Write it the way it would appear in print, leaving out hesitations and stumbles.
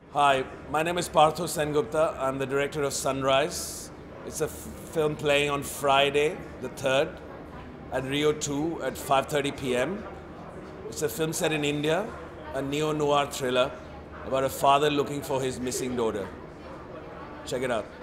Hi, my name is Partho Sen Gupta. I'm the director of Sunrise. It's a film playing on Friday, the 3rd, at Rio 2 at 5:30 p.m. It's a film set in India, a neo-noir thriller about a father looking for his missing daughter. Check it out.